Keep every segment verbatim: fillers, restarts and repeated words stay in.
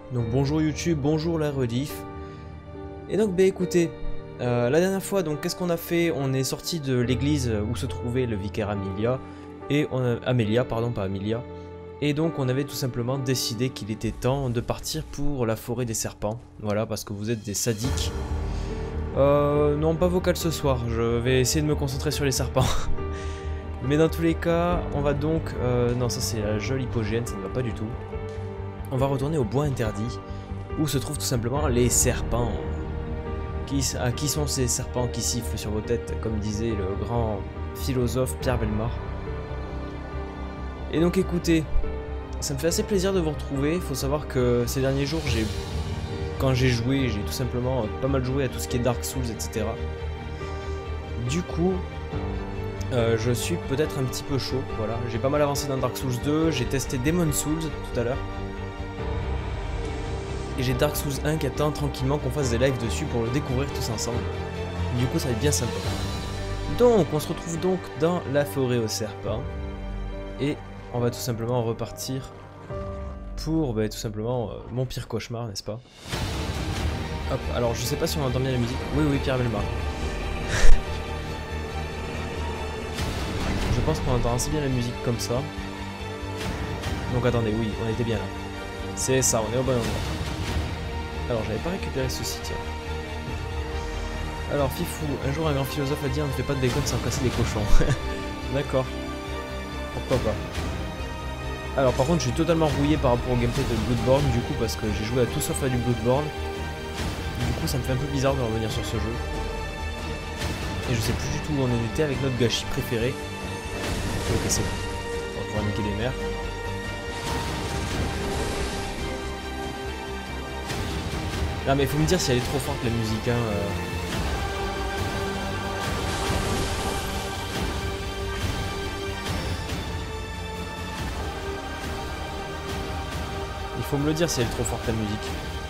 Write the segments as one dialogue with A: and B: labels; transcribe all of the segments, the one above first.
A: Donc bonjour YouTube, bonjour la rediff. Et donc bah écoutez, euh, la dernière fois donc qu'est-ce qu'on a fait? On est sorti de l'église où se trouvait le vicaire Amelia et on a... Amelia pardon pas Amelia. Et donc on avait tout simplement décidé qu'il était temps de partir pour la forêt des serpents. Voilà, parce que vous êtes des sadiques. Euh, non, pas vocal ce soir, je vais essayer de me concentrer sur les serpents. Mais dans tous les cas, on va donc... Euh, non, ça c'est la jolie hypogène, ça ne va pas du tout. On va retourner au bois interdit, où se trouvent tout simplement les serpents. Qui, ah, qui sont ces serpents qui sifflent sur vos têtes, comme disait le grand philosophe Pierre Bellemare. Et donc écoutez, ça me fait assez plaisir de vous retrouver. Il faut savoir que ces derniers jours, j'ai, quand j'ai joué, j'ai tout simplement pas mal joué à tout ce qui est Dark Souls, et cetera. Du coup, euh, je suis peut-être un petit peu chaud. Voilà, j'ai pas mal avancé dans Dark Souls deux, j'ai testé Demon Souls tout à l'heure. Et j'ai Dark Souls un qui attend tranquillement qu'on fasse des lives dessus pour le découvrir tous ensemble. Du coup, ça va être bien sympa. Donc, on se retrouve donc dans la forêt aux serpents. Et on va tout simplement repartir pour bah, tout simplement euh, mon pire cauchemar, n'est-ce pas? Hop, alors je sais pas si on entend bien la musique. Oui, oui, Pierre Bellemare. Je pense qu'on entend assez bien la musique comme ça. Donc attendez, oui, on était bien là. C'est ça, on est au bon endroit. Alors j'avais pas récupéré ceci, tiens. Alors Fifou, un jour un grand philosophe a dit on ne fait pas de bacon sans casser des cochons. D'accord. Pourquoi pas. Alors par contre je suis totalement rouillé par rapport au gameplay de Bloodborne du coup parce que j'ai joué à tout sauf à du Bloodborne. Du coup ça me fait un peu bizarre de revenir sur ce jeu. Et je sais plus du tout où on en était avec notre gâchis préféré. Ok c'est bon. On va pouvoir niquer les mers. Non mais faut me dire si elle est trop forte la musique hein. Euh... Il faut me le dire si elle est trop forte la musique.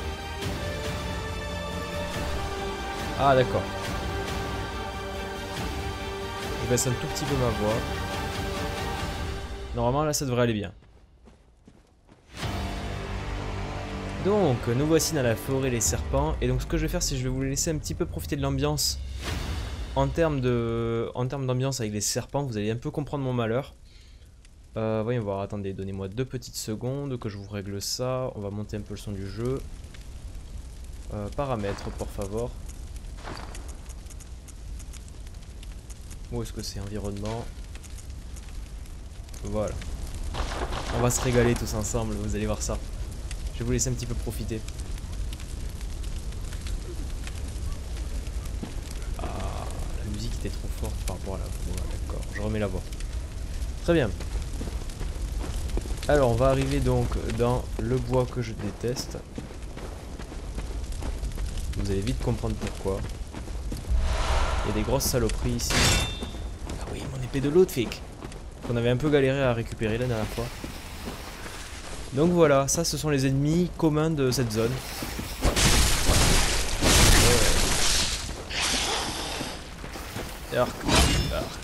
A: Ah d'accord. Je baisse un tout petit peu ma voix. Normalement là ça devrait aller bien. Donc, nous voici dans la forêt les serpents, et donc ce que je vais faire c'est que je vais vous laisser un petit peu profiter de l'ambiance en termes de, en termes d'ambiance avec les serpents, vous allez un peu comprendre mon malheur. Euh, voyons voir, attendez, donnez-moi deux petites secondes que je vous règle ça, on va monter un peu le son du jeu. Euh, paramètres, por favor. Où est-ce que c'est? Environnement. Voilà. On va se régaler tous ensemble, vous allez voir ça. Je vais vous laisser un petit peu profiter. Ah, la musique était trop forte par rapport à la voix. D'accord, je remets la voix. Très bien. Alors, on va arriver donc dans le bois que je déteste. Vous allez vite comprendre pourquoi. Il y a des grosses saloperies ici. Ah oui, mon épée de Ludwig. Qu'on avait un peu galéré à récupérer la dernière fois. Donc voilà, ça ce sont les ennemis communs de cette zone. Ouais. Arc, arc.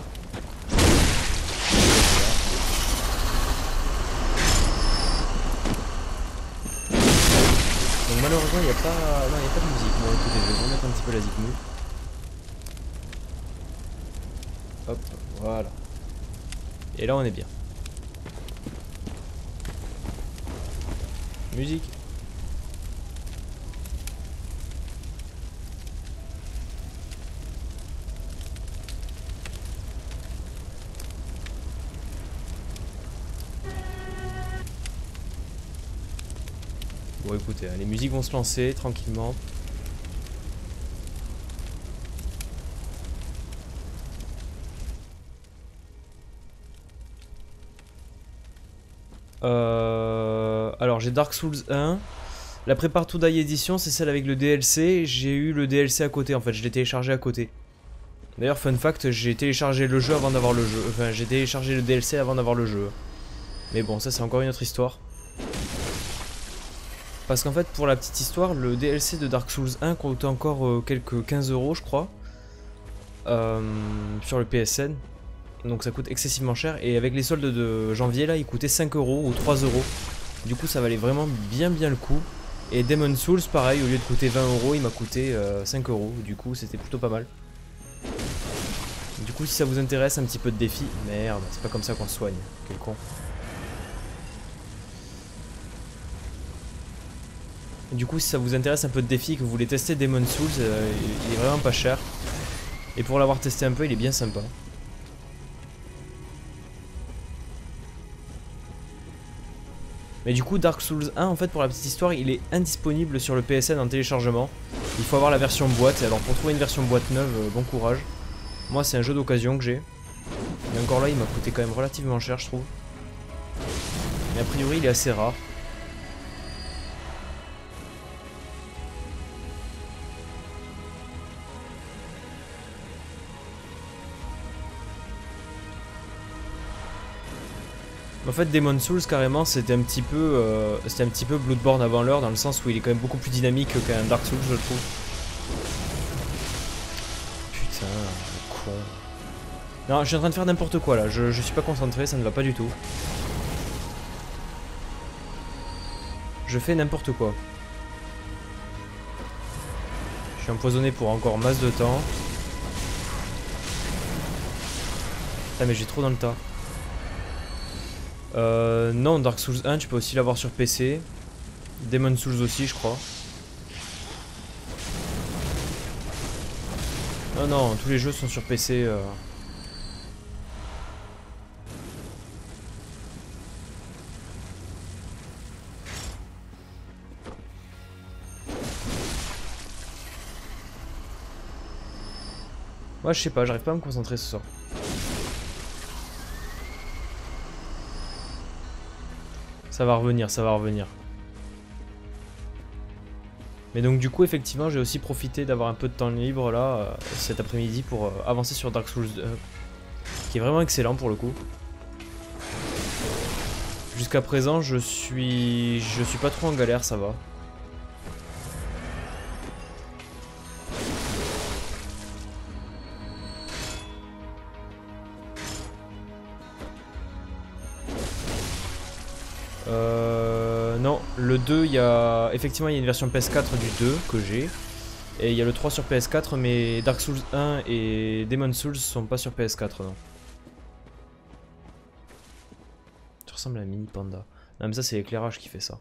A: Donc malheureusement il n'y a pas. Non, il n'y a pas de musique. Bon écoutez, je vais remettre un petit peu la zikmou. Hop, voilà. Et là on est bien. Musique. Bon écoutez, les musiques vont se lancer tranquillement. Euh, alors j'ai Dark Souls un. La Prepare to Die Edition c'est celle avec le D L C. J'ai eu le D L C à côté en fait, je l'ai téléchargé à côté. D'ailleurs fun fact, j'ai téléchargé le jeu avant d'avoir le jeu. Enfin j'ai téléchargé le D L C avant d'avoir le jeu. Mais bon ça c'est encore une autre histoire. Parce qu'en fait pour la petite histoire, le D L C de Dark Souls un coûte encore euh, quelques quinze euros je crois. Euh, sur le P S N. Donc ça coûte excessivement cher. Et avec les soldes de janvier là, il coûtait cinq euros ou trois euros. Du coup ça valait vraiment bien bien le coup. Et Demon Souls pareil, au lieu de coûter vingt euros, il m'a coûté euh, cinq euros. Du coup c'était plutôt pas mal. Du coup si ça vous intéresse un petit peu de défi... Merde, c'est pas comme ça qu'on se soigne. Quel con. Du coup si ça vous intéresse un peu de défi et que vous voulez tester Demon Souls, euh, il est vraiment pas cher. Et pour l'avoir testé un peu, il est bien sympa. Mais du coup Dark Souls un, en fait, pour la petite histoire, il est indisponible sur le P S N en téléchargement. Il faut avoir la version boîte. Alors pour trouver une version boîte neuve, euh, bon courage. Moi c'est un jeu d'occasion que j'ai. Et encore là il m'a coûté quand même relativement cher je trouve. Mais a priori il est assez rare. En fait Demon Souls carrément c'était un petit peu euh, c'était un petit peu Bloodborne avant l'heure, dans le sens où il est quand même beaucoup plus dynamique qu'un Dark Souls je trouve. Putain, le con. Non, je suis en train de faire n'importe quoi là, je, je suis pas concentré, ça ne va pas du tout. Je fais n'importe quoi. Je suis empoisonné pour encore masse de temps. Ah mais j'ai trop dans le tas. Euh, non, Dark Souls un, tu peux aussi l'avoir sur P C. Demon Souls aussi, je crois. Non, non, tous les jeux sont sur P C. Euh... Moi, je sais pas, j'arrive pas à me concentrer ce soir. Ça va revenir, ça va revenir. Mais donc du coup effectivement j'ai aussi profité d'avoir un peu de temps libre là euh, cet après-midi pour euh, avancer sur Dark Souls deux, euh, qui est vraiment excellent pour le coup. Jusqu'à présent je suis je suis pas trop en galère, ça va. Euh, non, le deux, il y a... Effectivement, il y a une version P S quatre du deux que j'ai. Et il y a le trois sur P S quatre, mais Dark Souls un et Demon Souls sont pas sur P S quatre, non. Tu ressembles à un mini panda. Non mais ça c'est l'éclairage qui fait ça.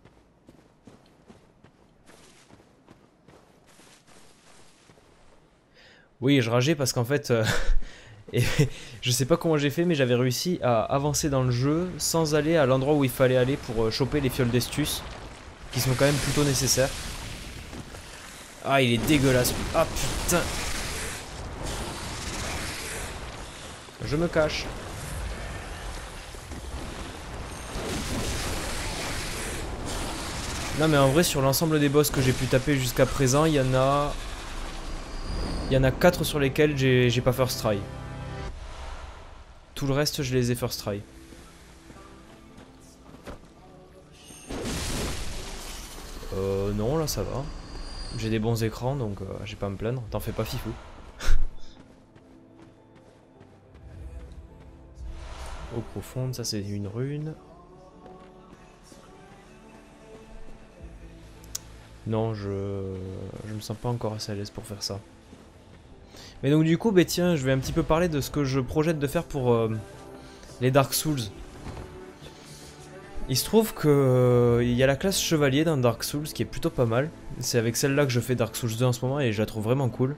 A: Oui, je rageais parce qu'en fait... Euh... Et je sais pas comment j'ai fait, mais j'avais réussi à avancer dans le jeu sans aller à l'endroit où il fallait aller pour choper les fioles d'estus, qui sont quand même plutôt nécessaires. Ah, il est dégueulasse. Ah putain. Je me cache. Non mais en vrai, sur l'ensemble des boss que j'ai pu taper jusqu'à présent, il y en a... Il y en a quatre sur lesquels j'ai pas first try. Tout le reste, je les ai first try. Euh, non, là ça va. J'ai des bons écrans, donc euh, j'ai pas à me plaindre. T'en fais pas, fifou. Eau profonde, ça c'est une rune. Non, je... je me sens pas encore assez à l'aise pour faire ça. Mais donc du coup, bah tiens, je vais un petit peu parler de ce que je projette de faire pour euh, les Dark Souls. Il se trouve que euh, il y a la classe chevalier dans Dark Souls qui est plutôt pas mal. C'est avec celle-là que je fais Dark Souls deux en ce moment et je la trouve vraiment cool.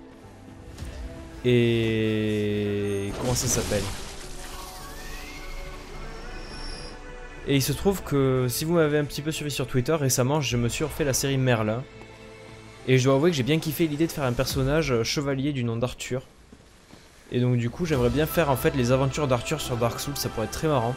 A: Et... comment ça s'appelle? Et il se trouve que si vous m'avez un petit peu suivi sur Twitter, récemment je me suis refait la série Merlin. Et je dois avouer que j'ai bien kiffé l'idée de faire un personnage chevalier du nom d'Arthur. Et donc du coup j'aimerais bien faire en fait les aventures d'Arthur sur Dark Souls, ça pourrait être très marrant.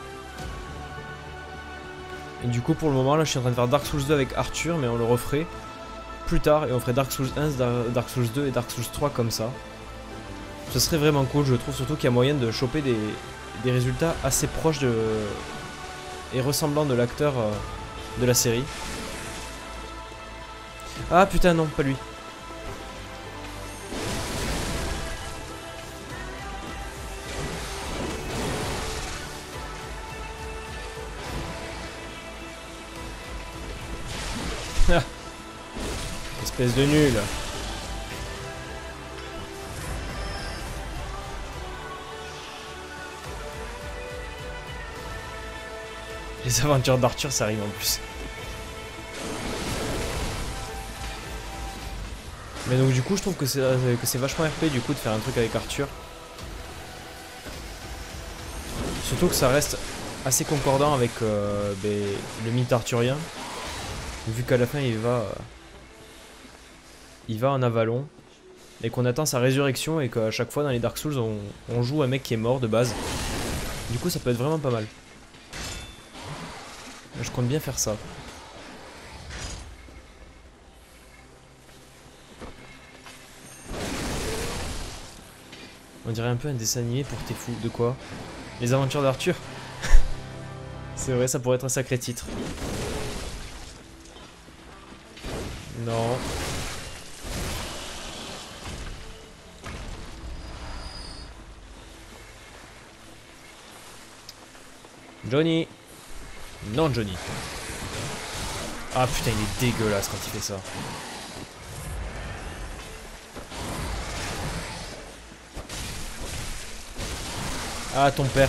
A: Et du coup pour le moment là je suis en train de faire Dark Souls deux avec Arthur, mais on le referait plus tard et on ferait Dark Souls un, Dark Souls deux et Dark Souls trois comme ça. Ce serait vraiment cool, je trouve surtout qu'il y a moyen de choper des, des résultats assez proches de... et ressemblants de l'acteur euh, de la série. Ah putain non, pas lui. Espèce de nul. Les aventures d'Arthur, ça arrive en plus. Mais donc du coup, je trouve que c'est que c'est vachement R P du coup de faire un truc avec Arthur. Surtout que ça reste assez concordant avec euh, ben, le mythe arthurien. Vu qu'à la fin il va... Euh, il va en Avalon. Et qu'on attend sa résurrection et qu'à chaque fois dans les Dark Souls on, on joue un mec qui est mort de base. Du coup ça peut être vraiment pas mal. Je compte bien faire ça. On dirait un peu un dessin animé pour tes fous. De quoi? Les aventures d'Arthur. C'est vrai, ça pourrait être un sacré titre. Non. Johnny. Non, Johnny. Ah putain, il est dégueulasse quand il fait ça. Ah, ton père.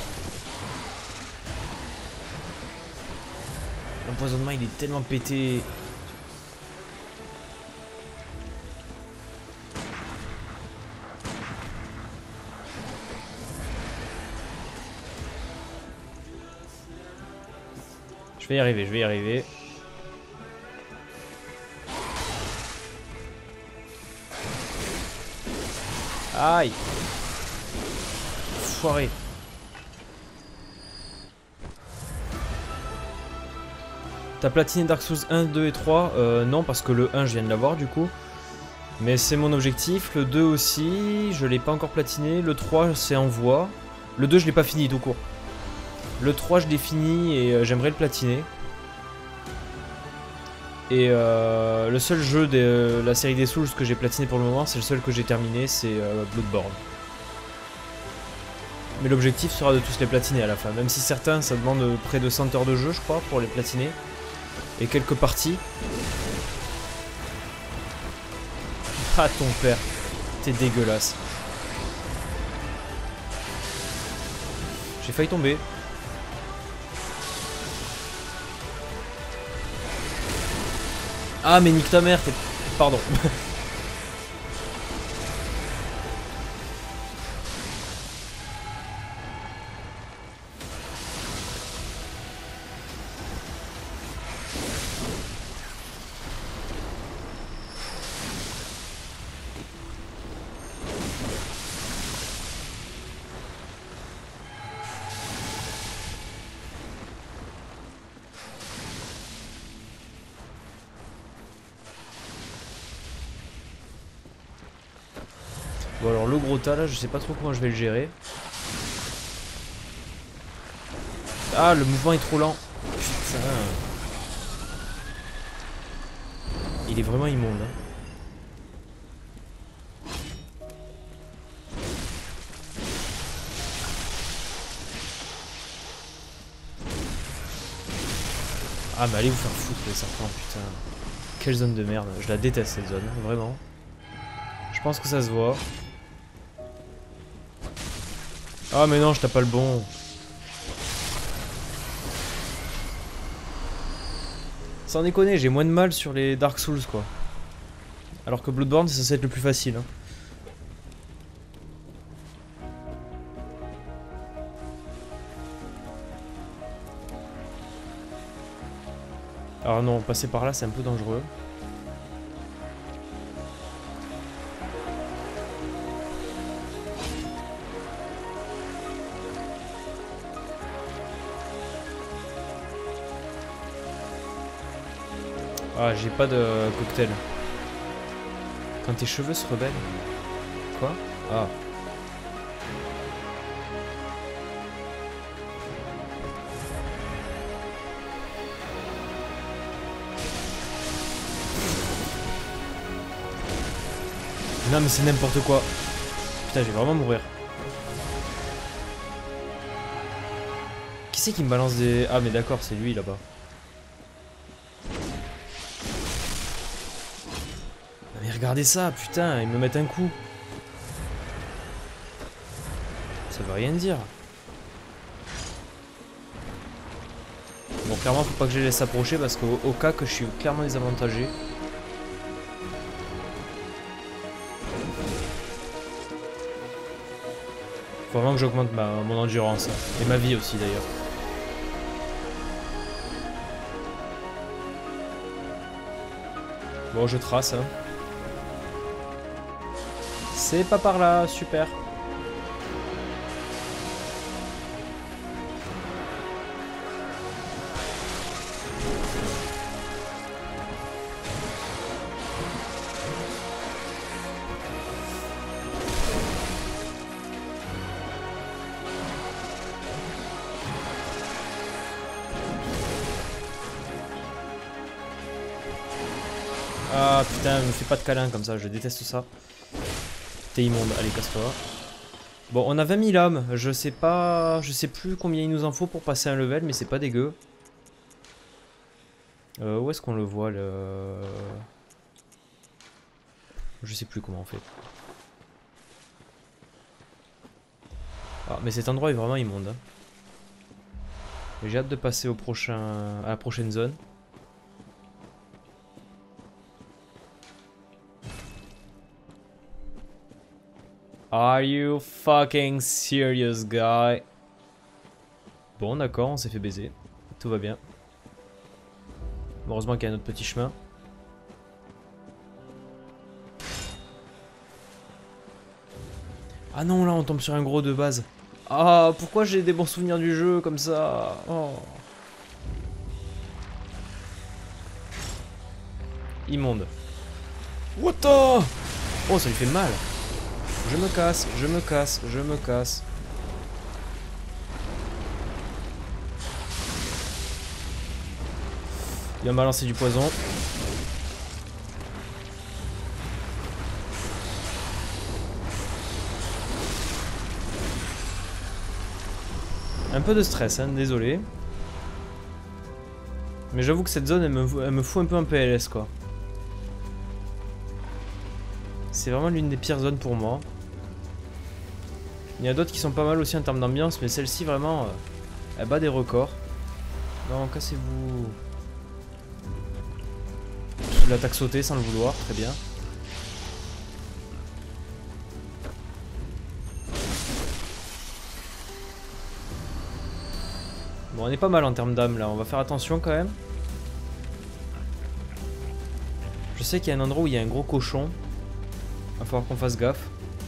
A: L'empoisonnement, il est tellement pété. Je vais y arriver, je vais y arriver. Aïe. Foiré. T'as platiné Dark Souls un, deux et trois? euh, Non, parce que le un, je viens de l'avoir du coup. Mais c'est mon objectif. Le deux aussi, je l'ai pas encore platiné. Le trois, c'est en voie. Le deux, je l'ai pas fini tout court. Le trois, je l'ai fini et euh, j'aimerais le platiner. Et euh, le seul jeu de euh, la série des Souls que j'ai platiné pour le moment, c'est le seul que j'ai terminé, c'est euh, Bloodborne. Mais l'objectif sera de tous les platiner à la fin. Même si certains, ça demande près de cent heures de jeu, je crois, pour les platiner. Et quelques parties. Ah, ton père. T'es dégueulasse. J'ai failli tomber. Ah, mais nique ta mère, t'es... Pardon. Bon alors le gros tas là, je sais pas trop comment je vais le gérer. Ah, le mouvement est trop lent. Putain. Il est vraiment immonde. Hein. Ah mais allez vous faire foutre les serpents, putain. Quelle zone de merde, je la déteste cette zone, vraiment. Je pense que ça se voit. Ah mais non, je tape pas le bon. Sans déconner, j'ai moins de mal sur les Dark Souls quoi. Alors que Bloodborne, ça c'est être le plus facile. Hein. Alors non, passer par là c'est un peu dangereux. Ah, j'ai pas de cocktail. Quand tes cheveux se rebellent. Quoi? Ah. Non mais c'est n'importe quoi. Putain, je vais vraiment mourir. Qui c'est qui me balance des... Ah mais d'accord, c'est lui là-bas. regardez ça, putain, ils me mettent un coup. Ça veut rien dire. Bon, clairement, faut pas que je les laisse approcher parce qu'au au cas que je suis clairement désavantagé. Faut vraiment que j'augmente ma, mon endurance. Et ma vie aussi d'ailleurs. Bon, je trace. Hein. C'est pas par là, super. Ah putain, me fais pas de câlin comme ça, je déteste ça. T'es immonde, allez casse-toi. Bon, on a vingt mille âmes, je sais pas... Je sais plus combien il nous en faut pour passer un level, mais c'est pas dégueu. Euh, où est-ce qu'on le voit le... Je sais plus comment on fait. Ah, mais cet endroit est vraiment immonde. Hein. J'ai hâte de passer au prochain... à la prochaine zone. Are you fucking serious, guy? Bon, d'accord, on s'est fait baiser. Tout va bien. Heureusement qu'il y a un autre petit chemin. Ah non, là, on tombe sur un gros de base. Ah, pourquoi j'ai des bons souvenirs du jeu comme ça? Oh. Immonde. What the? Oh, ça lui fait mal. Je me casse, je me casse, je me casse. Il va me balancer du poison. Un peu de stress, hein, désolé. Mais j'avoue que cette zone, elle me, elle me fout un peu un P L S, quoi. C'est vraiment l'une des pires zones pour moi. Il y a d'autres qui sont pas mal aussi en termes d'ambiance, mais celle-ci vraiment, euh, elle bat des records. Non, cassez-vous. L'attaque sautée sans le vouloir, très bien. Bon, on est pas mal en termes d'âme là, on va faire attention quand même. Je sais qu'il y a un endroit où il y a un gros cochon. Va falloir qu'on fasse gaffe.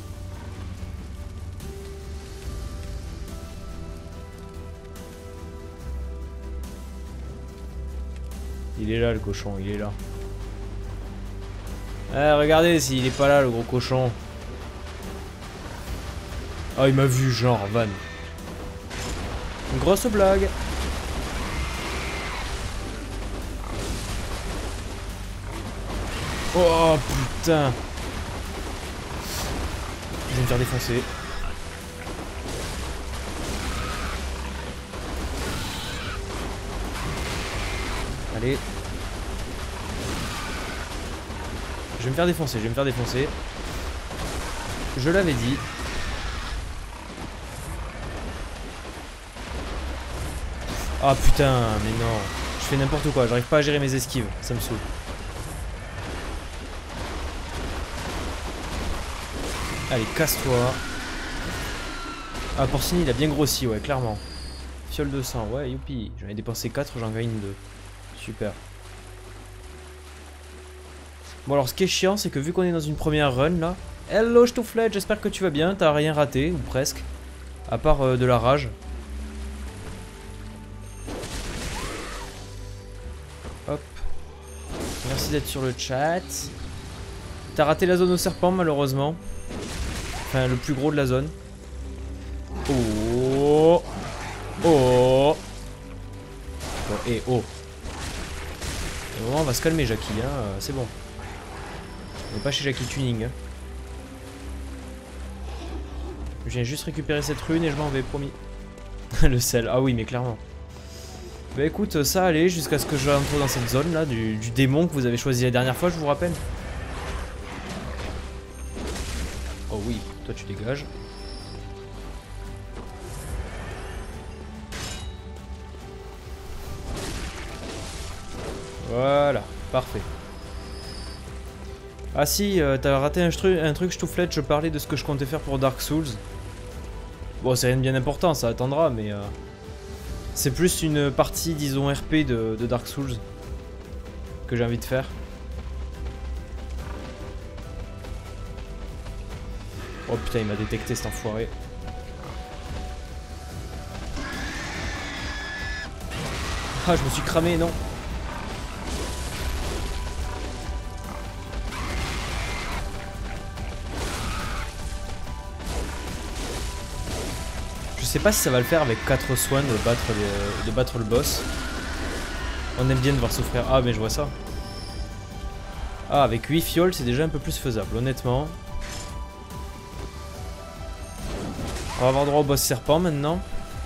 A: Il est là le cochon, il est là. Eh, regardez s'il est pas là le gros cochon. Ah, il m'a vu, genre, van. Une grosse blague. Oh putain. Je vais me faire défoncer. Allez. Je vais me faire défoncer, je vais me faire défoncer. Je l'avais dit. Ah putain, mais non. Je fais n'importe quoi, j'arrive pas à gérer mes esquives, ça me saoule. Allez, casse-toi. Ah, Porcini, il a bien grossi, ouais, clairement. Fiole de sang, ouais, youpi. J'en ai dépensé quatre, j'en gagne deux. Super. Bon, alors ce qui est chiant, c'est que vu qu'on est dans une première run là. Hello, Stoufflet, j'espère que tu vas bien. T'as rien raté, ou presque. À part euh, de la rage. Hop. Merci d'être sur le chat. T'as raté la zone au serpent, malheureusement. Enfin, le plus gros de la zone. Oh. Oh. Bon, et oh. Et au moment, on va se calmer, Jackie, hein. C'est bon. On n'est pas chez Jackie Tuning. Hein. Je viens juste récupérer cette rune et je m'en vais, promis. Le sel, ah oui, mais clairement. Bah écoute, ça allait jusqu'à ce que je rentre dans cette zone là, du, du démon que vous avez choisi la dernière fois, je vous rappelle. Toi tu dégages. Voilà, parfait. Ah si, euh, t'as raté un, tru un truc, je t'ouflette, je parlais de ce que je comptais faire pour Dark Souls. Bon, c'est rien de bien important, ça attendra, mais... Euh, c'est plus une partie, disons, R P de, de Dark Souls que j'ai envie de faire. Oh putain, il m'a détecté cet enfoiré. Ah, je me suis cramé, non. Je sais pas si ça va le faire avec quatre soins de battre, les, de battre le boss. On aime bien devoir souffrir. Ah, mais je vois ça. Ah, avec huit fioles, c'est déjà un peu plus faisable, honnêtement. On va avoir droit au boss serpent maintenant.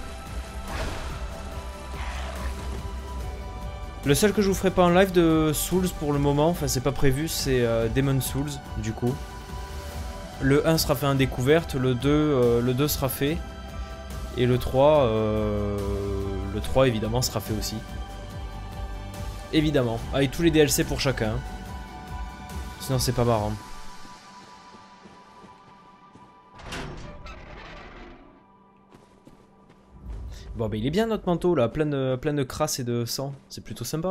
A: Le seul que je vous ferai pas en live de Souls pour le moment, enfin c'est pas prévu, c'est euh, Demon Souls du coup. Le un sera fait en découverte, le deux, euh, le deux sera fait. Et le trois, euh, le trois évidemment sera fait aussi. Évidemment, avec tous les D L C pour chacun. Sinon c'est pas marrant. Bon bah il est bien notre manteau là, plein de, plein de crasse et de sang, c'est plutôt sympa.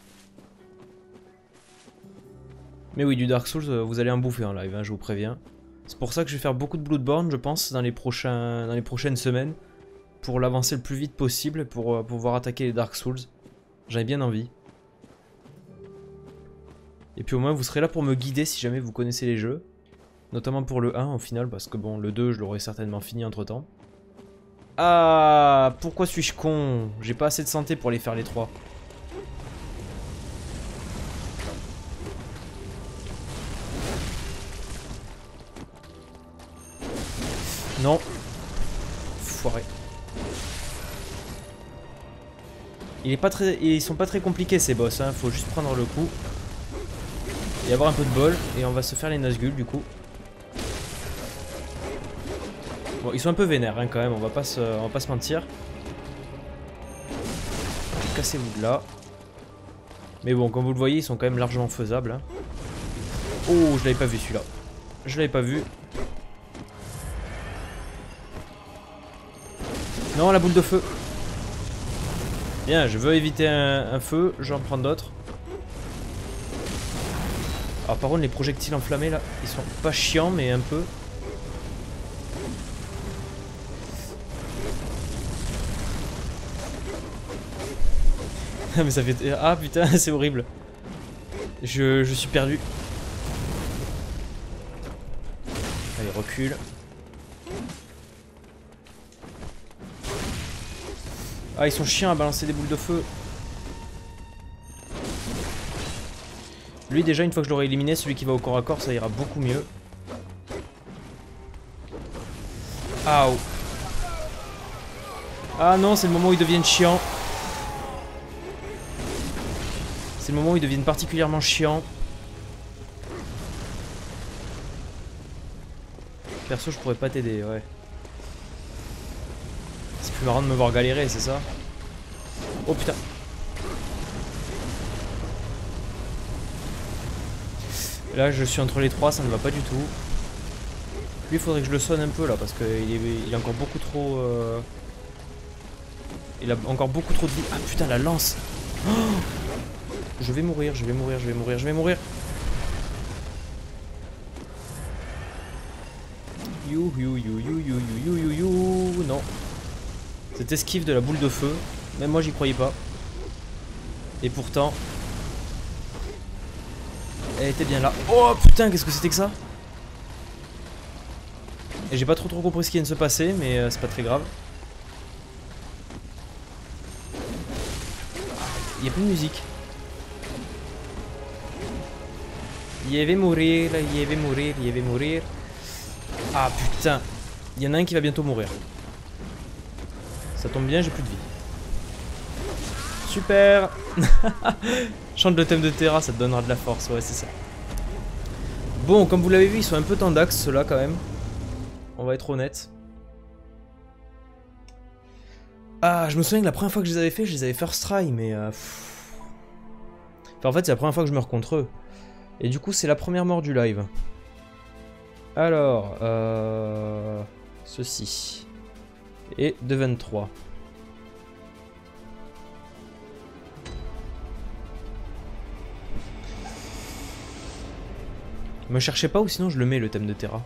A: Mais oui, du Dark Souls, vous allez en bouffer en live, hein, je vous préviens. C'est pour ça que je vais faire beaucoup de Bloodborne, je pense, dans les, prochains, dans les prochaines semaines. Pour l'avancer le plus vite possible, pour euh, pouvoir attaquer les Dark Souls. J'en ai bien envie. Et puis au moins vous serez là pour me guider si jamais vous connaissez les jeux. Notamment pour le un au final, parce que bon, le deux je l'aurais certainement fini entre temps. Ah, pourquoi suis-je con? J'ai pas assez de santé pour les faire les trois. Non. Foiré. Il est pas très, ils sont pas très compliqués ces boss, hein. Faut juste prendre le coup. Et avoir un peu de bol. Et on va se faire les Nazgûl du coup. Bon, ils sont un peu vénères hein, quand même, on va pas se, on va pas se mentir. Cassez-vous de là. Mais bon, comme vous le voyez, ils sont quand même largement faisables. Hein. Oh, je l'avais pas vu celui-là. Je l'avais pas vu. Non, la boule de feu. Bien, je veux éviter un, un feu, j'en prends d'autres. Alors par contre, les projectiles enflammés là, ils sont pas chiants, mais un peu. Mais ça fait... Ah putain, c'est horrible. Je, je suis perdu. Allez, recule. Ah, ils sont chiants à balancer des boules de feu. Lui, déjà, une fois que je l'aurai éliminé, celui qui va au corps à corps, ça ira beaucoup mieux. Aouh. Ah non, c'est le moment où ils deviennent chiants. C'est le moment où ils deviennent particulièrement chiants. Perso, je pourrais pas t'aider, ouais. C'est plus marrant de me voir galérer, c'est ça? Oh putain. Là, je suis entre les trois, ça ne va pas du tout. Lui, il faudrait que je le sonne un peu là, parce qu'il est, il est encore beaucoup trop... Euh... Il a encore beaucoup trop de vie. Ah putain, la lance. Oh, je vais mourir, je vais mourir, je vais mourir, je vais mourir. You, you, you, you, you, you, you, you, non. Cette esquive de la boule de feu, même moi j'y croyais pas. Et pourtant, elle était bien là. Oh putain, qu'est-ce que c'était que ça? Et j'ai pas trop trop compris ce qui vient de se passer, mais euh, c'est pas très grave. Il y a plus de musique. Il va mourir, il va mourir, il va mourir. Ah putain, il y en a un qui va bientôt mourir. Ça tombe bien, j'ai plus de vie. Super. Chante le thème de Terra, ça te donnera de la force, ouais c'est ça. Bon, comme vous l'avez vu, ils sont un peu tendax ceux-là quand même. on va être honnête. Ah, je me souviens que la première fois que je les avais fait, je les avais first try, mais... Euh, enfin, en fait, c'est la première fois que je meurs contre eux. Et du coup, c'est la première mort du live. Alors, euh... ceci. Et de vingt-trois. Me cherchez pas ou sinon je le mets le thème de Terra.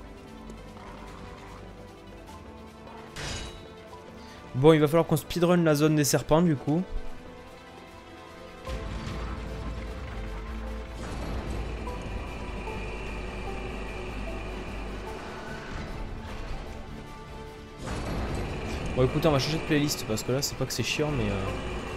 A: Bon, il va falloir qu'on speedrun la zone des serpents du coup. Bon écoutez, on va changer de playlist parce que là c'est pas que c'est chiant mais... Euh...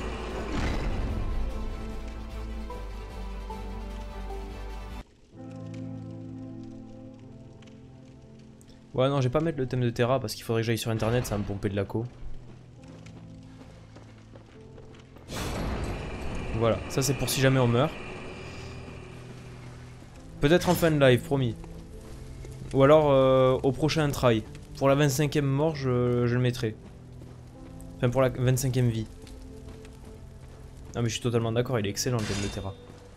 A: Ouais non, je vais pas mettre le thème de Terra parce qu'il faudrait que j'aille sur internet, ça va me pomper de la co. Voilà, ça c'est pour si jamais on meurt. Peut-être en fin de live, promis. Ou alors euh, au prochain try. Pour la vingt-cinquième mort, je, je le mettrai. Enfin pour la vingt-cinquième vie. Ah mais je suis totalement d'accord, il est excellent le thème de Terra.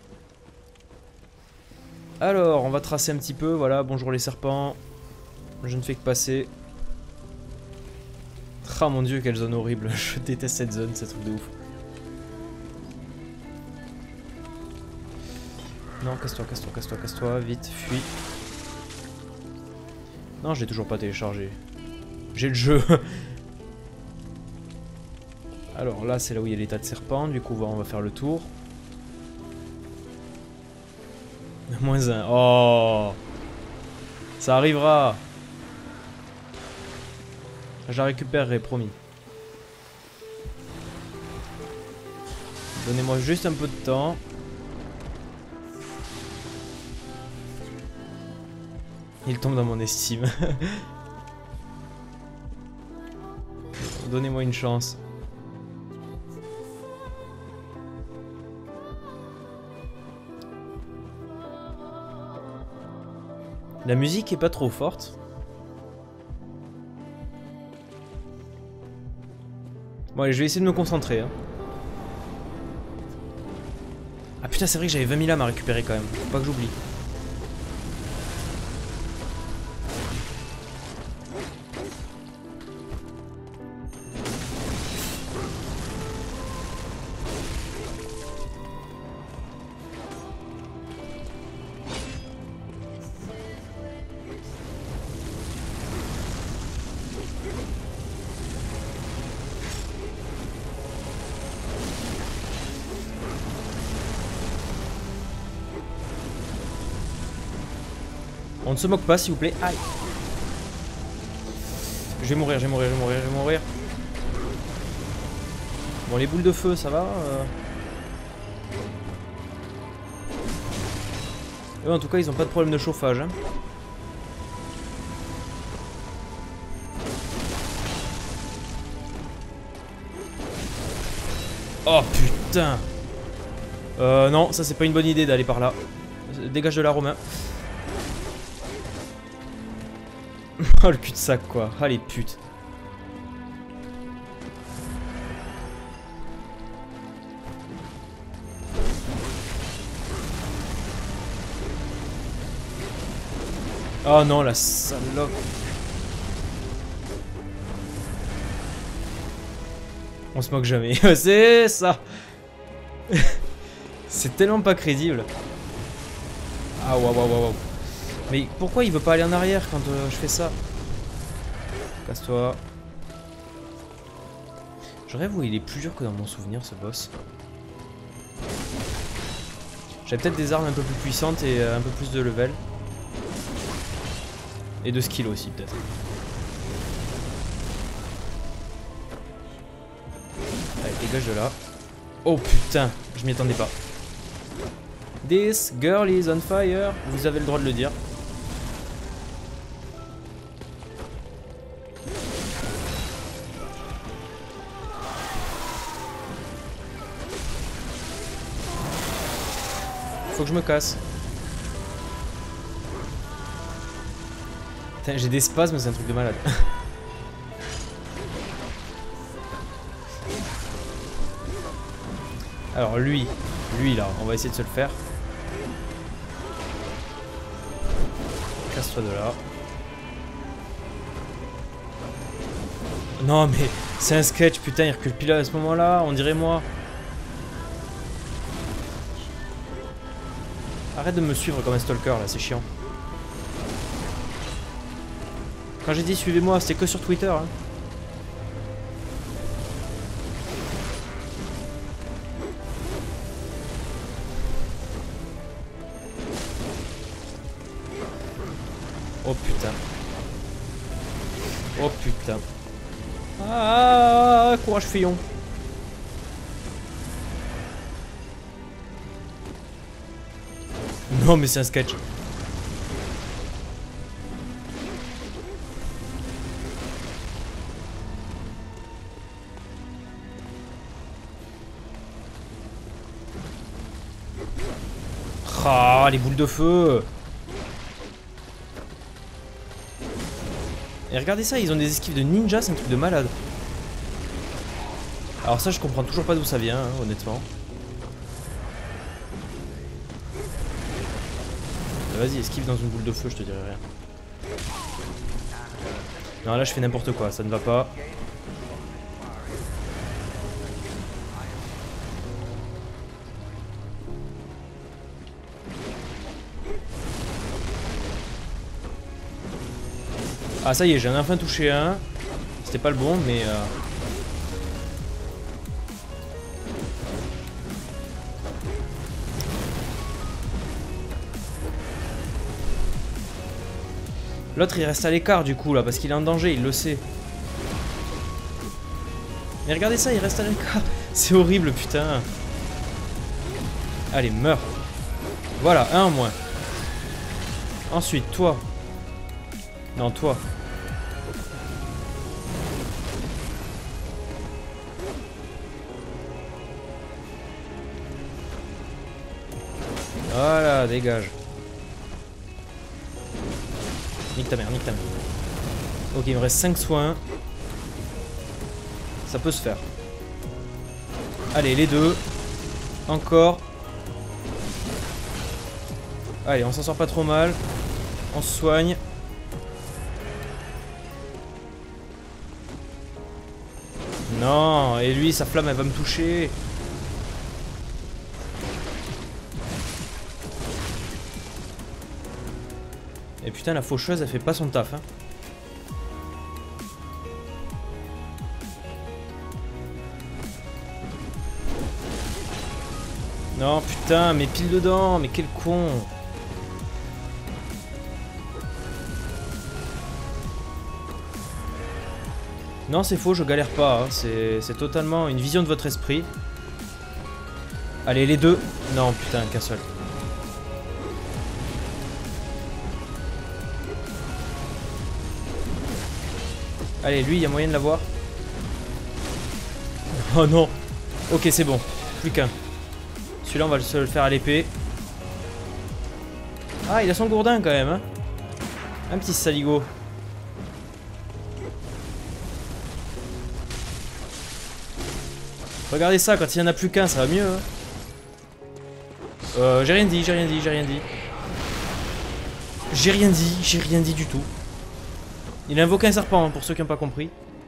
A: Alors, on va tracer un petit peu, voilà, bonjour les serpents. Je ne fais que passer. Ah mon dieu, quelle zone horrible, je déteste cette zone, c'est un truc de ouf. Non, casse-toi, casse-toi, casse-toi, casse-toi, vite, fuis. Non, j'ai toujours pas téléchargé. J'ai le jeu. Alors là, c'est là où il y a l'état de serpent, du coup on va faire le tour. Moins un. Oh, ça arrivera. Je la récupérerai, promis. Donnez-moi juste un peu de temps. Il tombe dans mon estime. Donnez-moi une chance. La musique est pas trop forte. Bon allez, je vais essayer de me concentrer. Hein. Ah putain, c'est vrai que j'avais vingt mille âmes à récupérer quand même. Faut pas que j'oublie. On ne se moque pas, s'il vous plaît. Aïe. Je vais mourir, je vais mourir, je vais mourir, je vais mourir. Bon, les boules de feu, ça va euh... Eux, en tout cas, ils ont pas de problème de chauffage. Hein. Oh putain. Euh, non, ça c'est pas une bonne idée d'aller par là. Dégage de là, Romain. Oh le cul-de-sac quoi, ah les putes. Oh non la salope. On se moque jamais, c'est ça. C'est tellement pas crédible. Ah waouh waouh waouh. Mais pourquoi il veut pas aller en arrière quand euh, je fais ça? Casse-toi. Je rêve où il est plus dur que dans mon souvenir ce boss. J'avais peut-être des armes un peu plus puissantes et euh, un peu plus de level. Et de skill aussi peut-être. Allez, dégage de là. Oh putain, je m'y attendais pas. This girl is on fire. Vous avez le droit de le dire. Faut que je me casse. J'ai des spasmes, c'est un truc de malade. Alors lui, lui là, on va essayer de se le faire. Casse-toi de là. Non mais c'est un sketch, putain, il recule pile à ce moment-là, on dirait moi. Arrête de me suivre comme un stalker là, c'est chiant. Quand j'ai dit suivez-moi, c'était que sur Twitter. Hein. Oh putain. Oh putain. Ah, courage Fillon. Non mais c'est un sketch. Ah, les boules de feu. Et regardez ça, ils ont des esquives de ninja, c'est un truc de malade. Alors ça, je comprends toujours pas d'où ça vient, hein, honnêtement. Vas-y, esquive dans une boule de feu, je te dirai rien. Non, là, je fais n'importe quoi, ça ne va pas. Ah, ça y est, j'en ai enfin touché un. C'était pas le bon, mais... Euh... L'autre il reste à l'écart du coup là parce qu'il est en danger, il le sait. Mais regardez ça, il reste à l'écart. C'est horrible putain. Allez, meurs. Voilà, un en moins. Ensuite, toi. Non, toi. Voilà, dégage. Nique ta mère, nique ta mère. Ok, il me reste cinq soins. Ça peut se faire. Allez, les deux. Encore. Allez, on s'en sort pas trop mal. On se soigne. Non, et lui, sa flamme, elle va me toucher. Et putain, la faucheuse, elle fait pas son taf, hein. Non, putain, mais pile dedans, mais quel con. Non, c'est faux, je galère pas, hein. C'est totalement une vision de votre esprit. Allez, les deux. Non, putain, qu'un seul. Allez, lui, il y a moyen de l'avoir. Oh non. Ok, c'est bon. Plus qu'un. Celui-là, on va se le faire à l'épée. Ah, il a son gourdin quand même. Hein. Un petit saligo. Regardez ça, quand il n'y en a plus qu'un, ça va mieux. Hein. Euh, j'ai rien dit, j'ai rien dit, j'ai rien dit. J'ai rien dit, j'ai rien dit du tout. Il a invoqué un serpent, hein, pour ceux qui n'ont pas compris.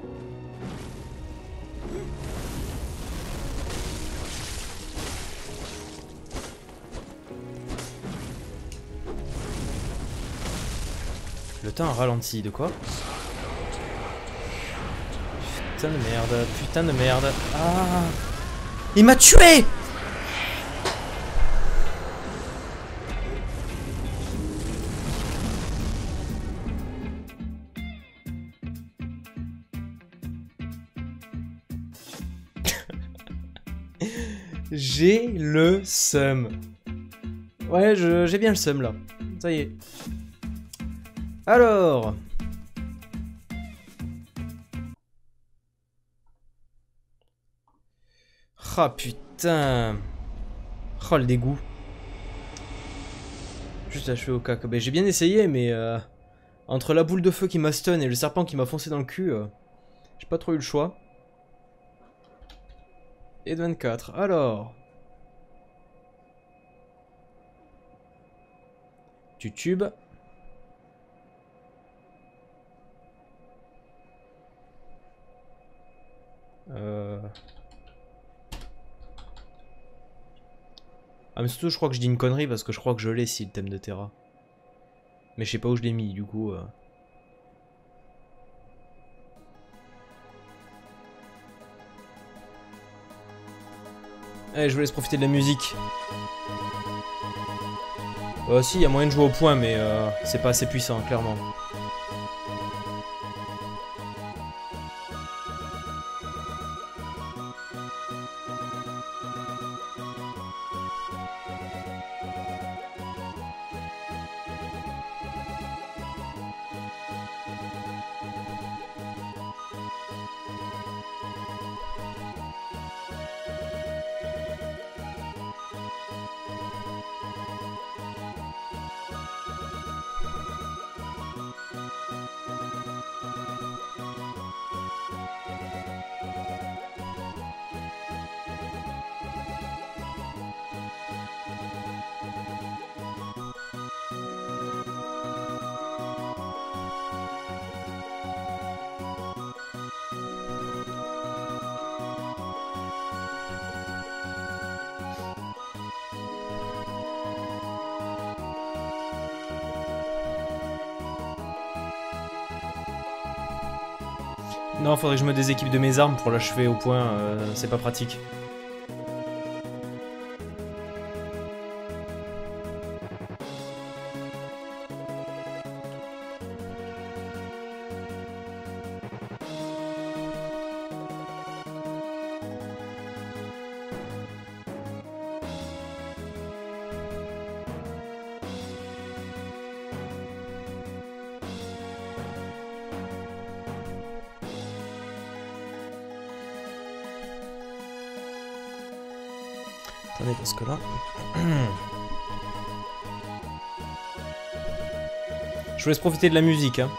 A: Le temps a ralenti, de quoi? Putain de merde, putain de merde. Ah! Il m'a tué! J'ai le seum. Ouais, j'ai bien le seum là. Ça y est. Alors. Ah putain. Oh le dégoût. Juste achevé au cac. Ben, j'ai bien essayé mais... Euh... Entre la boule de feu qui m'a stun et le serpent qui m'a foncé dans le cul, euh, j'ai pas trop eu le choix. Et de vingt-quatre. Alors. YouTube. Euh... Ah mais surtout je crois que je dis une connerie parce que je crois que je l'ai si le thème de Terra. Mais je sais pas où je l'ai mis du coup. Euh... Allez, je vous laisse profiter de la musique. Euh, si, il y a moyen de jouer au point, mais euh, c'est pas assez puissant, clairement. Non, faudrait que je me déséquipe de mes armes pour l'achever au point, euh, c'est pas pratique. Attendez, parce que là... Je vous laisse profiter de la musique, hein.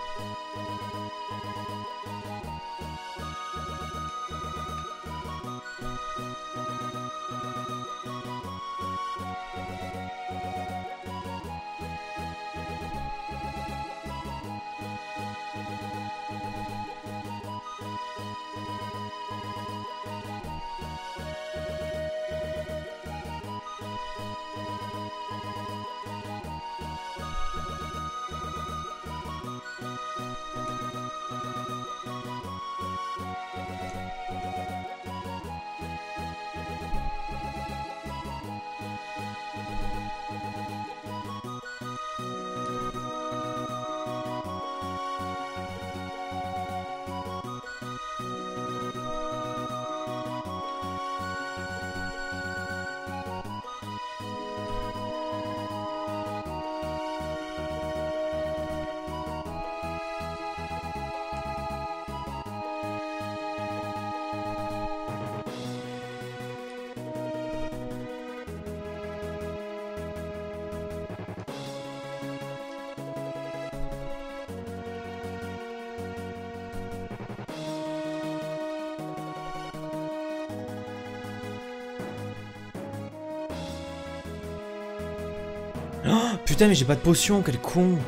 A: Oh, putain, mais j'ai pas de potion, quel con.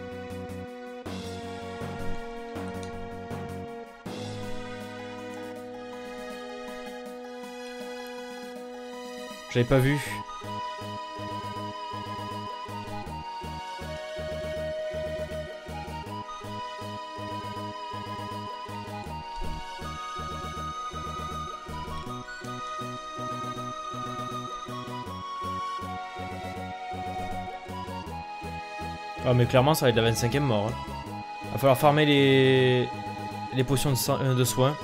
A: J'avais pas vu. Ah mais clairement ça va être la vingt-cinquième mort. Hein. Va falloir farmer les les potions de, so euh, de soins.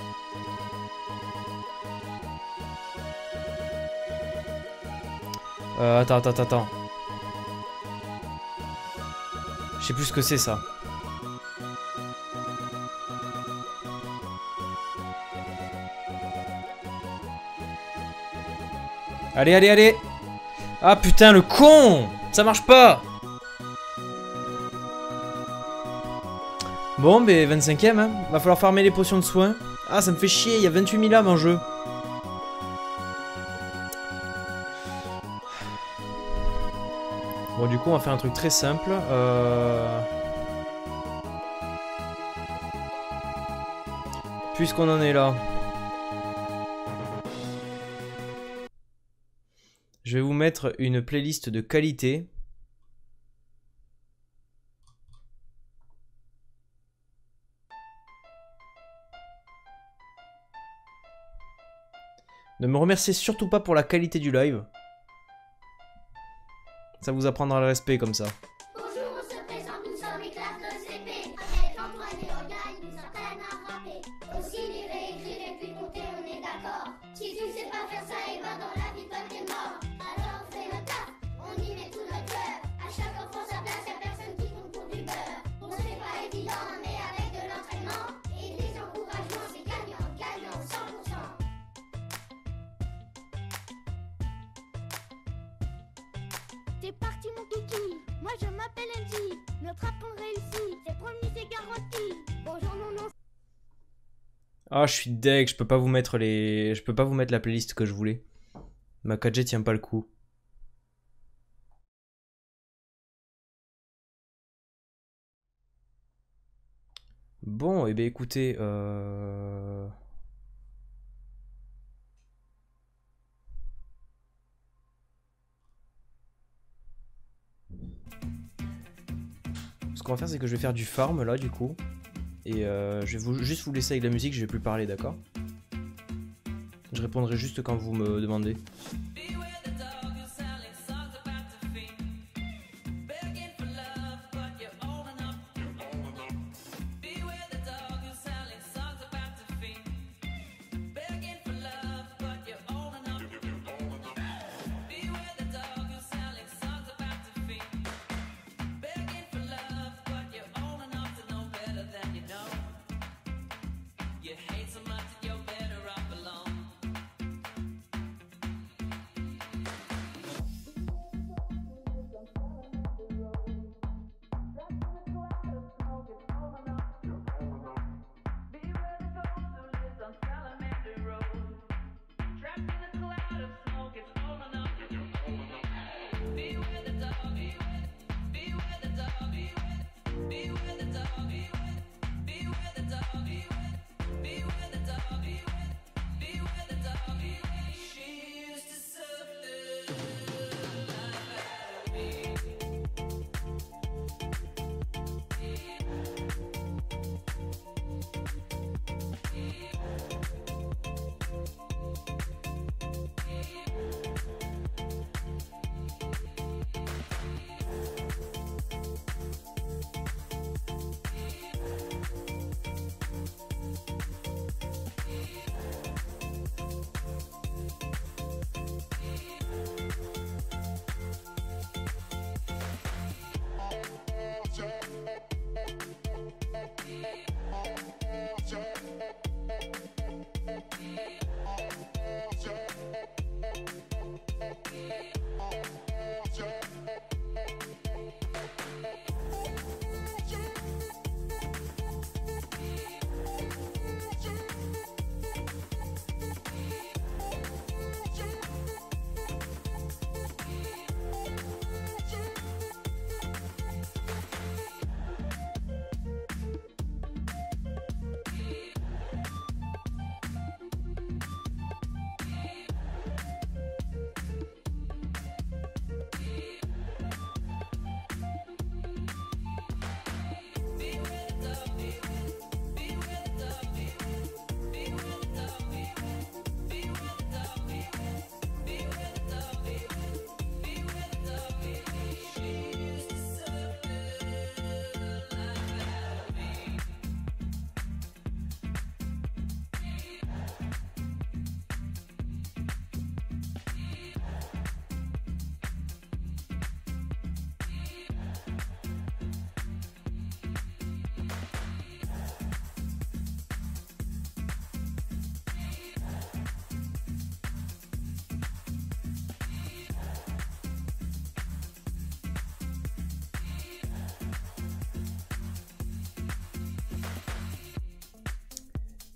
A: Euh, attends, attends, attends. Je sais plus ce que c'est ça. Allez, allez, allez. Ah putain, le con. Ça marche pas. Bon, ben vingt-cinquième, hein. Va falloir farmer les potions de soins. Ah, ça me fait chier, il y a vingt-huit mille âmes en jeu. Bon, du coup, on va faire un truc très simple. Euh... Puisqu'on en est là, je vais vous mettre une playlist de qualité. Ne me remerciez surtout pas pour la qualité du live. Ça vous apprendra le respect comme ça.
B: Bonjour, on se présente, nous sommes les classes de C P. Avec Antoine et Olga, ils nous apprennent à rapper. Aussi lire et écrire et puis compter, on est d'accord. Si tu sais pas faire ça, et ben dans la vie, toi t'es mort. Alors on fait le taf, on y met tout notre cœur. À chaque enfant sa place, y'a personne qui compte pour du beurre. Bon, c'est pas évident, mais avec de l'entraînement et des encouragements, c'est gagnant, gagnant, cent pour cent.
C: C'est parti mon kiki, moi je m'appelle Angie. Notre rap on réussit, c'est promis c'est garanti. Bonjour non non.
A: Ah, je suis deg, je peux pas vous mettre les, je peux pas vous mettre la playlist que je voulais. Ma quatre G tient pas le coup. Bon, et eh bien écoutez, euh... ce qu'on va faire, c'est que je vais faire du farm là, du coup. Et euh, je vais vous, juste vous laisser avec la musique, je vais plus parler, d'accord? Je répondrai juste quand vous me demandez.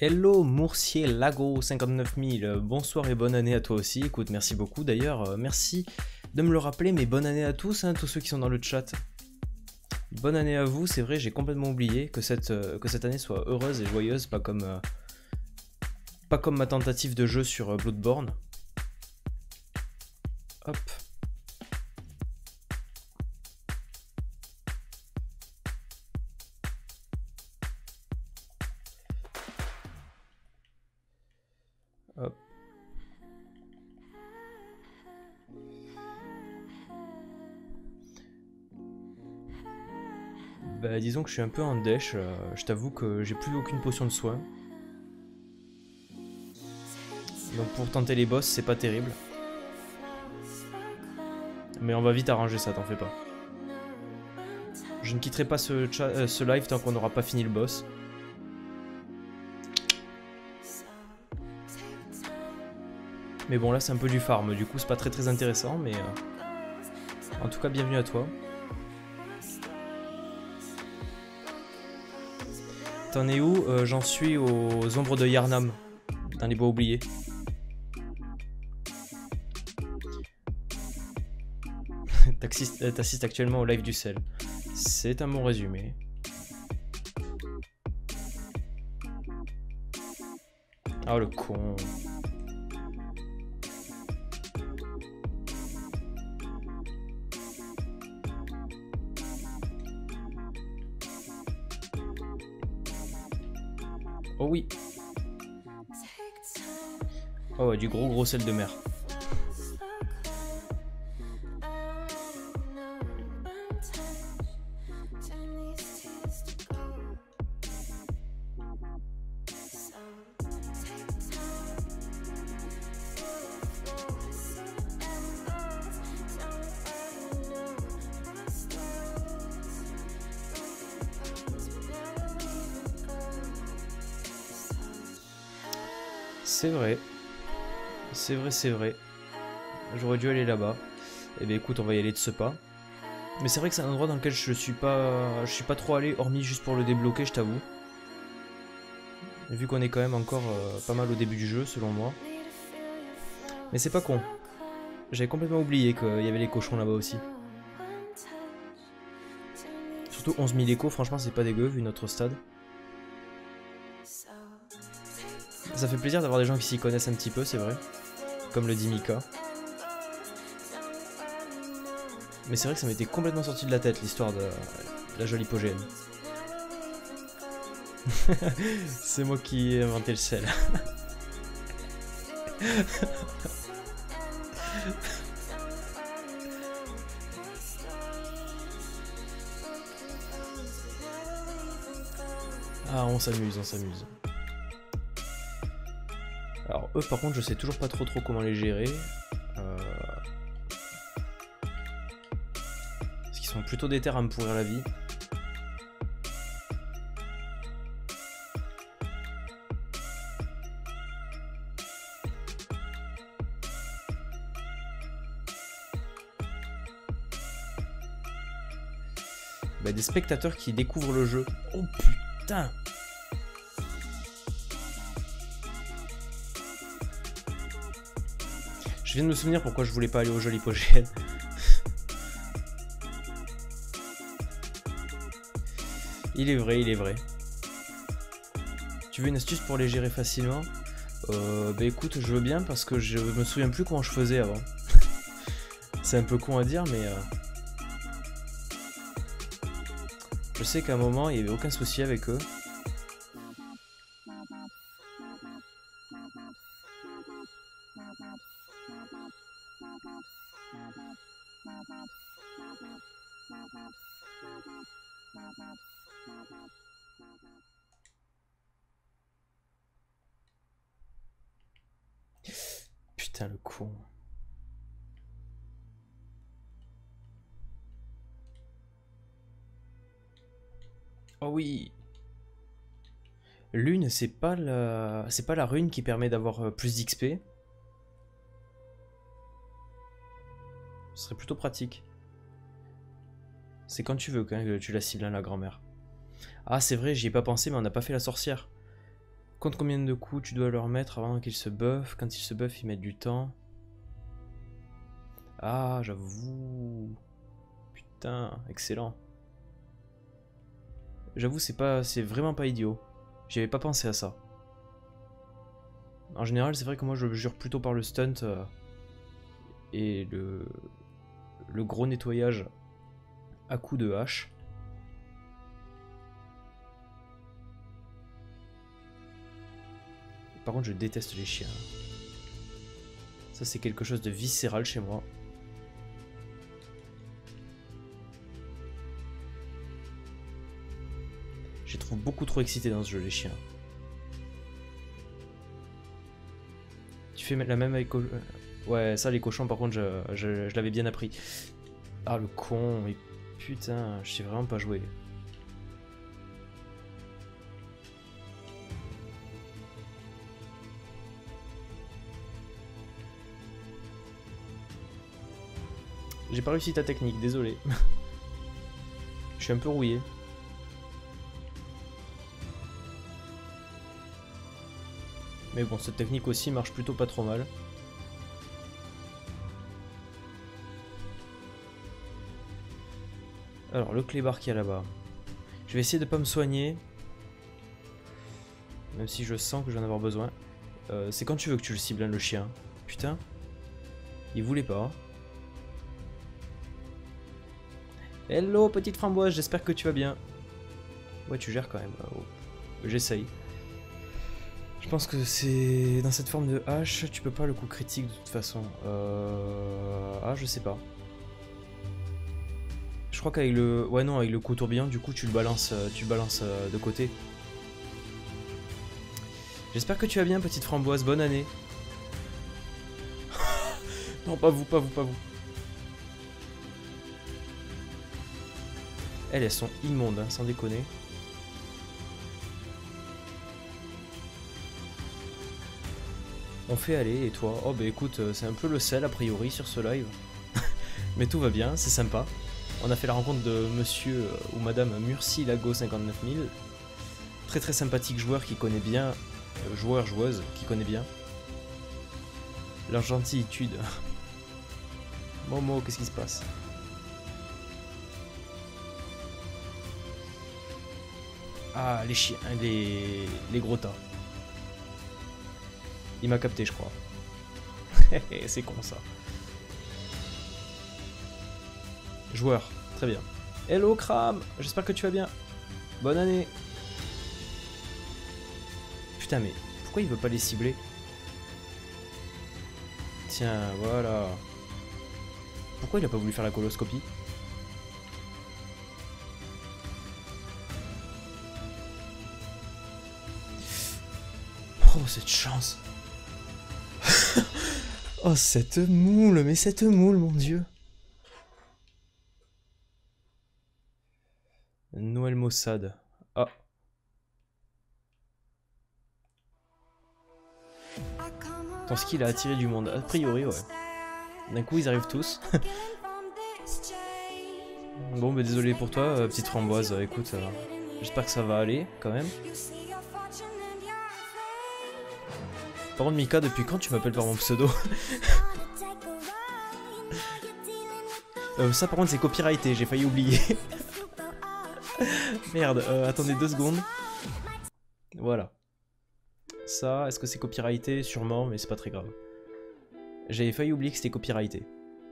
A: Hello Mourcier Lago cinquante-neuf mille, bonsoir et bonne année à toi aussi. Écoute, merci beaucoup d'ailleurs, euh, merci de me le rappeler, mais bonne année à tous, hein, tous ceux qui sont dans le chat. Bonne année à vous, c'est vrai, j'ai complètement oublié que cette, euh, que cette année soit heureuse et joyeuse, pas comme, euh, pas comme ma tentative de jeu sur euh, Bloodborne. Hop. Hop. Bah disons que je suis un peu en dèche, euh, je t'avoue que j'ai plus aucune potion de soin. Donc pour tenter les boss c'est pas terrible. Mais on va vite arranger ça, t'en fais pas. Je ne quitterai pas ce, euh, ce live tant qu'on n'aura pas fini le boss. Mais bon là c'est un peu du farm, du coup c'est pas très très intéressant, mais euh... en tout cas bienvenue à toi. T'en es où? euh, J'en suis aux ombres de Yharnam, dans les bois oubliés. T'assistes actuellement au live du sel. C'est un bon résumé. Oh le con. Oh oui. Oh ouais, du gros gros sel de mer. C'est vrai, c'est vrai, c'est vrai. J'aurais dû aller là-bas. Eh bien écoute, on va y aller de ce pas. Mais c'est vrai que c'est un endroit dans lequel je suis pas, je suis pas trop allé, hormis juste pour le débloquer, je t'avoue. Vu qu'on est quand même encore euh, pas mal au début du jeu, selon moi. Mais c'est pas con. J'avais complètement oublié qu'il y avait les cochons là-bas aussi. Surtout onze mille échos, franchement c'est pas dégueu vu notre stade. Ça fait plaisir d'avoir des gens qui s'y connaissent un petit peu, c'est vrai. Comme le dit Mika. Mais c'est vrai que ça m'était complètement sorti de la tête l'histoire de, de la jolie hypogène. C'est moi qui ai inventé le sel. Ah, on s'amuse, on s'amuse. Alors eux par contre je sais toujours pas trop trop comment les gérer. Euh... Parce qu'ils sont plutôt déter à me pourrir la vie. Bah, des spectateurs qui découvrent le jeu. Oh putain! Je viens de me souvenir pourquoi je voulais pas aller au joli hypogène. Il est vrai, il est vrai. Tu veux une astuce pour les gérer facilement? euh, Bah écoute, je veux bien parce que je me souviens plus comment je faisais avant. C'est un peu con à dire, mais... Euh... Je sais qu'à un moment, il n'y avait aucun souci avec eux. Putain le con. Oh oui. Lune, c'est pas la c'est pas la rune qui permet d'avoir plus d'X P. Ce serait plutôt pratique. C'est quand tu veux quand tu la cibles, hein, la grand-mère. Ah c'est vrai, j'y ai pas pensé, mais on n'a pas fait la sorcière. Compte combien de coups tu dois leur mettre avant qu'ils se buffent. Quand ils se buffent, ils mettent du temps. Ah, j'avoue. Putain, excellent. J'avoue, c'est pas, c'est vraiment pas idiot. J'y avais pas pensé à ça. En général, c'est vrai que moi je jure plutôt par le stunt euh, et le, le gros nettoyage à coups de hache. Par contre, je déteste les chiens. Ça, c'est quelque chose de viscéral chez moi. Je les trouve beaucoup trop excités dans ce jeu, les chiens. Tu fais la même avec... Ouais, ça, les cochons, par contre, je, je, je l'avais bien appris. Ah, le con, mais putain, je sais vraiment pas jouer. J'ai pas réussi ta technique, désolé. Je suis un peu rouillé. Mais bon, cette technique aussi marche plutôt pas trop mal. Alors, le clébard qui est là-bas. Je vais essayer de pas me soigner. Même si je sens que je vais en avoir besoin. Euh, c'est quand tu veux que tu le cibles, hein, le chien. Putain. Il voulait pas. Hello, petite framboise, j'espère que tu vas bien. Ouais, tu gères quand même. Oh. J'essaye. Je pense que c'est dans cette forme de hache, tu peux pas le coup critique de toute façon. Euh... Ah, je sais pas. Je crois qu'avec le... Ouais, non, avec le coup tourbillon, du coup, tu le balances, tu le balances de côté. J'espère que tu vas bien, petite framboise. Bonne année. Non, pas vous, pas vous, pas vous. Elles, elles sont immondes, hein, sans déconner. On fait aller, et toi? Oh bah écoute, c'est un peu le sel a priori sur ce live. Mais tout va bien, c'est sympa. On a fait la rencontre de monsieur ou madame Murci Lago cinquante-neuf mille. Très très sympathique joueur qui connaît bien, euh, joueur, joueuse, qui connaît bien leur gentillitude. Momo, qu'est-ce qui se passe? Ah, les chiens, les, les gros tas. Il m'a capté, je crois. C'est con ça. Joueur, très bien. Hello Kram, j'espère que tu vas bien. Bonne année. Putain, mais pourquoi il veut pas les cibler? Tiens, voilà. Pourquoi il a pas voulu faire la coloscopie? Oh, cette chance. Oh, cette moule, mais cette moule, mon dieu. Noël Mossad. Ah. Ton skill a attiré du monde. A priori, ouais. D'un coup, ils arrivent tous. Bon, bah désolé pour toi, euh, petite framboise. Écoute, euh, j'espère que ça va aller, quand même. Par contre, Mika, depuis quand tu m'appelles par mon pseudo? euh, Ça, par contre, c'est copyrighté, j'ai failli oublier. Merde, euh, attendez deux secondes. Voilà. Ça, est-ce que c'est copyrighté? Sûrement, mais c'est pas très grave. J'avais failli oublier que c'était copyrighté.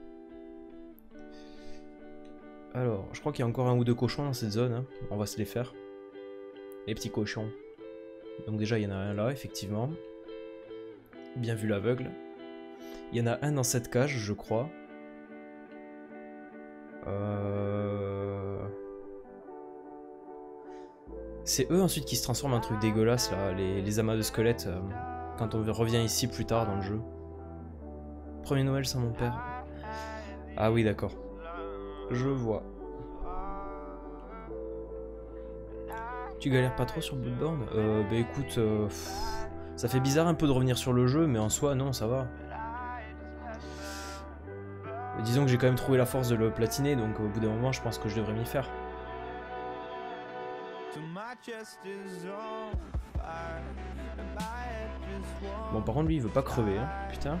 A: Alors, je crois qu'il y a encore un ou deux cochons dans cette zone. Hein. On va se les faire. Les petits cochons. Donc déjà, il y en a un là, effectivement. Bien vu l'aveugle. Il y en a un dans cette cage, je crois. Euh... C'est eux ensuite qui se transforment en un truc dégueulasse, là, les, les amas de squelettes, euh, quand on revient ici plus tard dans le jeu. Premier Noël sans mon père. Ah oui, d'accord. Je vois. Tu galères pas trop sur Bloodborne? Euh, bah écoute, euh, pff, ça fait bizarre un peu de revenir sur le jeu, mais en soi, non, ça va. Et disons que j'ai quand même trouvé la force de le platiner, donc au bout d'un moment, je pense que je devrais m'y faire. Bon, par contre, lui, il veut pas crever, hein. Putain.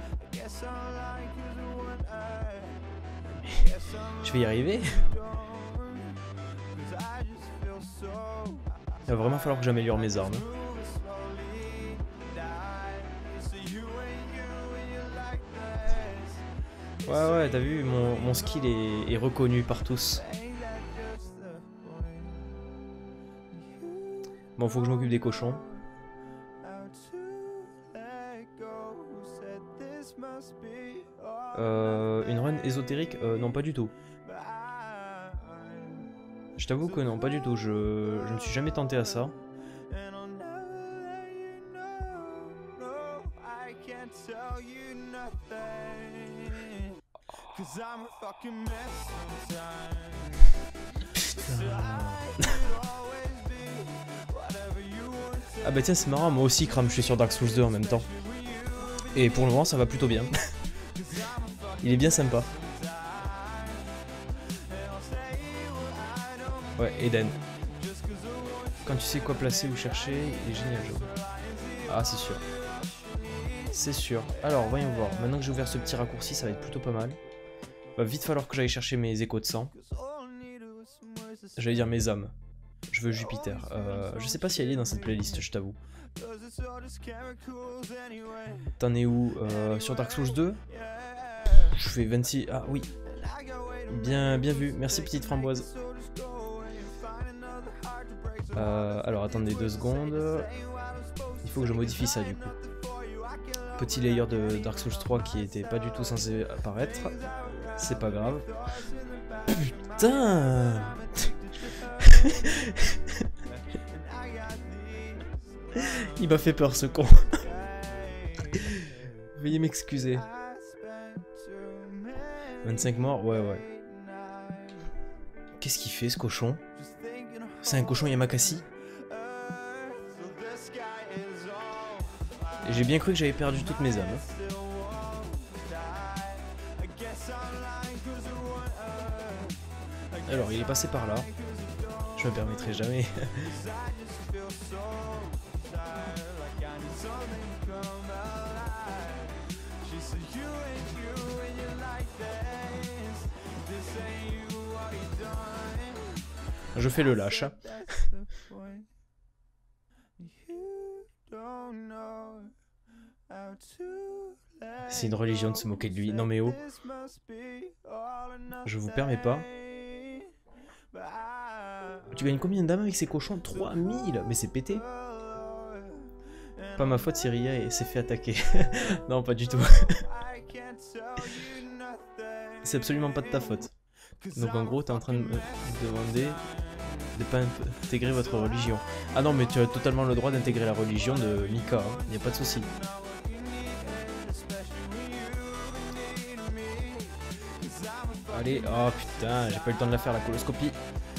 A: Je vais y arriver. Il va vraiment falloir que j'améliore mes armes. Ouais, ouais, t'as vu, mon, mon skill est, est reconnu par tous. Bon, faut que je m'occupe des cochons. Euh, une run ésotérique euh, non, pas du tout. Je t'avoue que non, pas du tout. Je, je me suis jamais tenté à ça. Ah bah tiens, c'est marrant, moi aussi crame, je suis sur Dark Souls deux en même temps. Et pour le moment ça va plutôt bien. Il est bien sympa. Ouais, Eden. Quand tu sais quoi placer ou chercher, il est génial le jeu. Ah, c'est sûr. C'est sûr. Alors, voyons voir. Maintenant que j'ai ouvert ce petit raccourci, ça va être plutôt pas mal. Va vite falloir que j'aille chercher mes échos de sang. J'allais dire mes âmes. Je veux Jupiter. Euh, je sais pas si elle est dans cette playlist, je t'avoue. T'en es où euh, sur Dark Souls deux? Je fais vingt-six... Ah oui. Bien, bien vu. Merci petite framboise. Euh, alors attendez deux secondes. Il faut que je modifie ça du coup. Petit layer de Dark Souls trois qui était pas du tout censé apparaître. C'est pas grave. Putain. Il m'a fait peur ce con. Veuillez m'excuser. vingt-cinq morts, ouais ouais. Qu'est-ce qu'il fait ce cochon? C'est un cochon Yamakasi? J'ai bien cru que j'avais perdu toutes mes âmes. Alors il est passé par là. Je me permettrai jamais. Je fais le lâche. C'est une religion de se moquer de lui. Non mais oh. Je vous permets pas. Tu gagnes combien d'âmes avec ces cochons? Trois mille. Mais c'est pété. Pas ma faute si Ria s'est fait attaquer. Non, pas du tout. C'est absolument pas de ta faute. Donc en gros, t'es en train de me demander de pas intégrer votre religion. Ah non, mais tu as totalement le droit d'intégrer la religion de Mika, hein. Y a pas de souci. Allez, oh putain, j'ai pas eu le temps de la faire la coloscopie.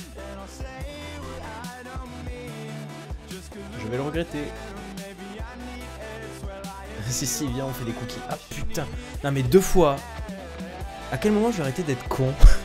A: Je vais le regretter. Si si, viens, on fait des cookies. Ah putain. Non mais deux fois. À quel moment je vais arrêter d'être con?